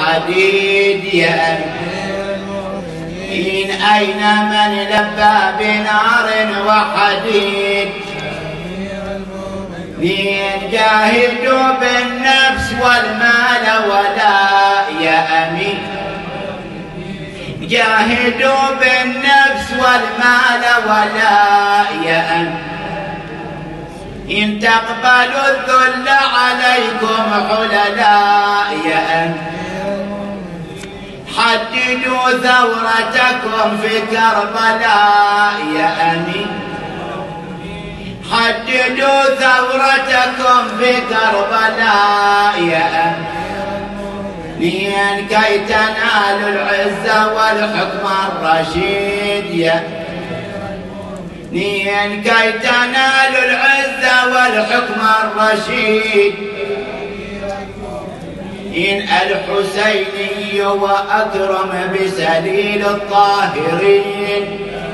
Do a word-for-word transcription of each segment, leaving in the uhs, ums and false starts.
وحديد يا أمير المؤمنين أين من لبى بنار وحديد مين جاهدوا بالنفس والمال ولا يا أمين جاهدوا بالنفس والمال ولا يا أمين إن تقبلوا الذل عليكم حللاء يا أمين حددوا ثورتكم في كربلاء يا أمين حددوا ثورتكم في كربلاء يا أمين كي تنالوا العزة والحكم الرشيد يا أمين كي تنالوا العزة والحكم الرشيد إن الحسيني وأكرم بسليل الطاهرين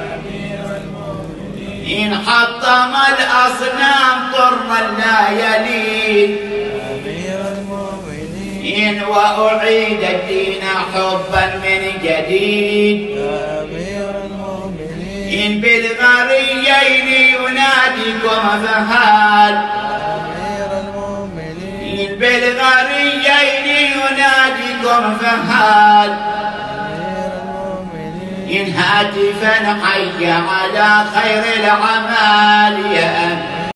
إن حطم الأصنام طر لا يلين إن وأعيد الدين حبا من جديد إن بالغريين يناديكم فهال إن بالغريين يناديكم فهال إن هاتفا حي على خير الأعمال يا أمين